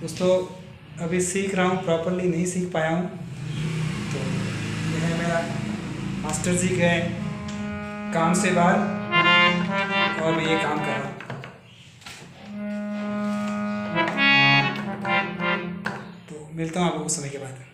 दोस्तों अभी सीख रहा हूँ, प्रॉपरली नहीं सीख पाया हूँ। तो यह है मेरा मास्टर जी गए काम से बाहर और मैं ये काम कर रहा हूँ। तो मिलता हूँ आपको कुछ समय के बाद।